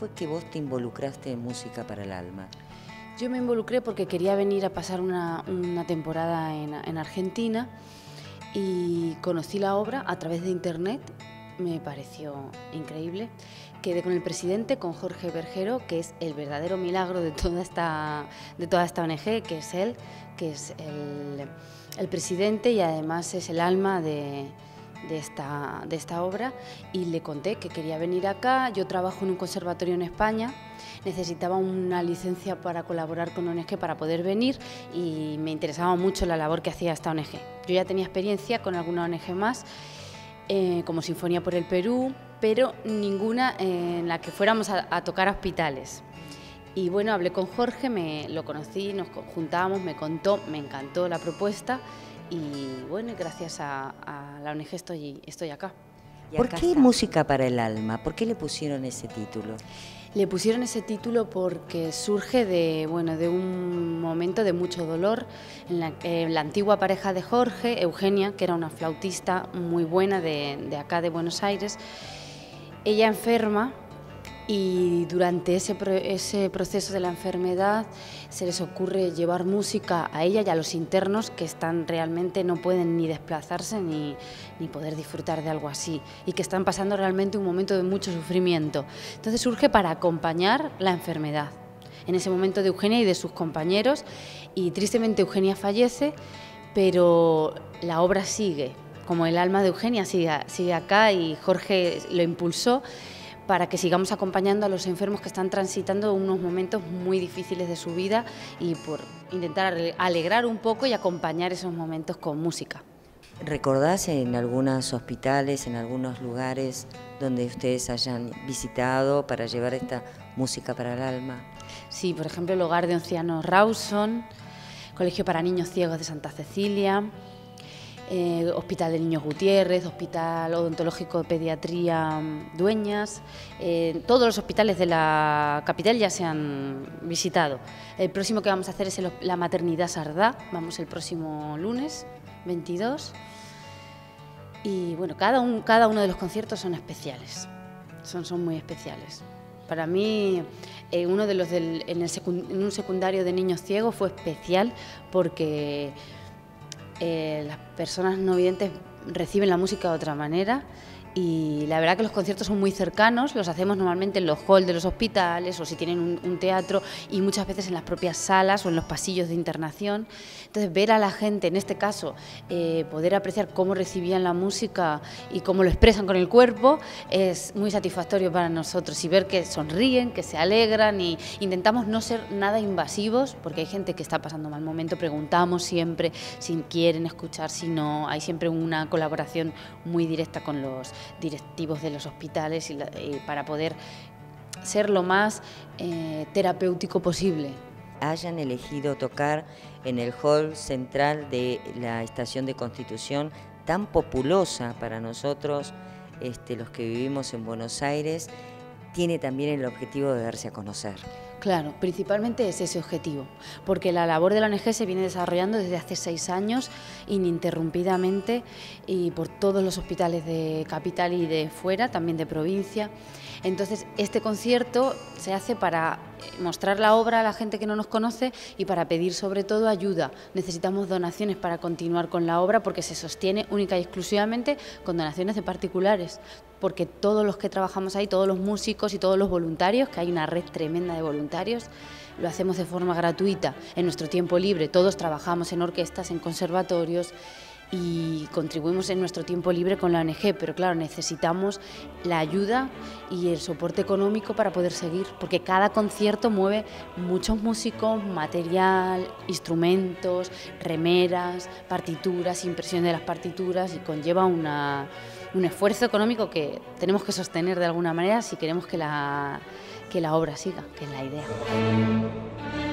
fue que vos te involucraste en Música para el Alma? Yo me involucré porque quería venir a pasar una temporada en Argentina y conocí la obra a través de internet, me pareció increíble. Quedé con el presidente, con Jorge Bergero, que es el verdadero milagro de toda esta ONG, que es él, que es el presidente y además es el alma de esta obra, y le conté que quería venir acá. Yo trabajo en un conservatorio en España, necesitaba una licencia para colaborar con ONG para poder venir y me interesaba mucho la labor que hacía esta ONG. Yo ya tenía experiencia con alguna ONG más, como Sinfonía por el Perú, pero ninguna en la que fuéramos a tocar a hospitales. Y bueno, hablé con Jorge, lo conocí, nos juntábamos, me contó, me encantó la propuesta y bueno, gracias a la ONG estoy acá. ¿Por qué Música para el Alma? ¿Por qué le pusieron ese título? Le pusieron ese título porque surge de un momento de mucho dolor en la antigua pareja de Jorge, Eugenia, que era una flautista muy buena de acá de Buenos Aires. Ella enferma y durante ese proceso de la enfermedad se les ocurre llevar música a ella y a los internos que realmente no pueden ni desplazarse ni poder disfrutar de algo así y que están pasando realmente un momento de mucho sufrimiento. Entonces surge para acompañar la enfermedad en ese momento de Eugenia y de sus compañeros, y tristemente Eugenia fallece, pero la obra sigue, como el alma de Eugenia sigue acá, y Jorge lo impulsó para que sigamos acompañando a los enfermos que están transitando unos momentos muy difíciles de su vida y por intentar alegrar un poco y acompañar esos momentos con música. ¿Recordás en algunos hospitales, en algunos lugares donde ustedes hayan visitado para llevar esta Música para el Alma? Sí, por ejemplo, el Hogar de Ancianos Rawson, Colegio para Niños Ciegos de Santa Cecilia, Hospital de Niños Gutiérrez, Hospital Odontológico de Pediatría Dueñas. Todos los hospitales de la capital ya se han visitado. El próximo que vamos a hacer es la Maternidad Sardá, vamos el próximo lunes 22. Y bueno, cada uno de los conciertos son especiales, son muy especiales. Para mí, uno de los en un secundario de niños ciegos fue especial porque las personas no videntes reciben la música de otra manera, y la verdad que los conciertos son muy cercanos, los hacemos normalmente en los halls de los hospitales o si tienen un teatro, y muchas veces en las propias salas o en los pasillos de internación. Entonces ver a la gente, en este caso, poder apreciar cómo recibían la música y cómo lo expresan con el cuerpo es muy satisfactorio para nosotros, y ver que sonríen, que se alegran, y intentamos no ser nada invasivos porque hay gente que está pasando mal momento, preguntamos siempre si quieren escuchar, si no, hay siempre una colaboración muy directa con los directivos de los hospitales para poder ser lo más terapéutico posible. Hayan elegido tocar en el hall central de la Estación de Constitución, tan populosa para nosotros, los que vivimos en Buenos Aires, tiene también el objetivo de darse a conocer. Claro, principalmente es ese objetivo, porque la labor de la ONG se viene desarrollando desde hace 6 años ininterrumpidamente, y por todos los hospitales de capital y de fuera, también de provincia. Entonces, este concierto se hace para mostrar la obra a la gente que no nos conoce y para pedir sobre todo ayuda. Necesitamos donaciones para continuar con la obra, porque se sostiene única y exclusivamente con donaciones de particulares, porque todos los que trabajamos ahí, todos los músicos y todos los voluntarios, que hay una red tremenda de voluntarios, lo hacemos de forma gratuita, en nuestro tiempo libre. Todos trabajamos en orquestas, en conservatorios, y contribuimos en nuestro tiempo libre con la ONG, pero claro, necesitamos la ayuda y el soporte económico para poder seguir, porque cada concierto mueve muchos músicos, material, instrumentos, remeras, partituras, impresión de las partituras, y conlleva un esfuerzo económico que tenemos que sostener de alguna manera si queremos que la obra siga, que es la idea.